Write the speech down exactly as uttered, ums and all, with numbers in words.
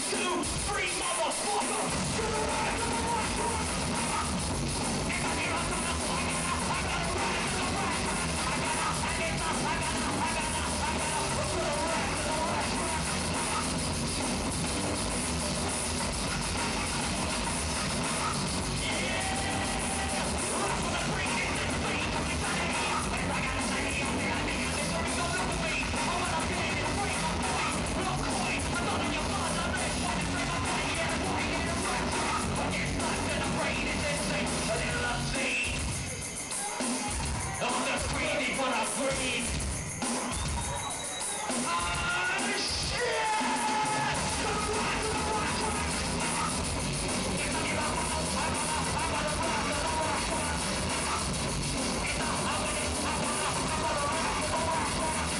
two, three, motherfucker. To the right, to the right, to the right. If I give up on the floor, I gotta, I gotta ride to the right. I gotta, I gotta, I gotta, I gotta, I gotta, to the right, to the right. I'm just breathing for a breathe. Ah, shit! To the right, to the right, to the right. If I give up, I gotta, I gotta run to the right. If I, I gotta, I gotta, I gotta run to the right.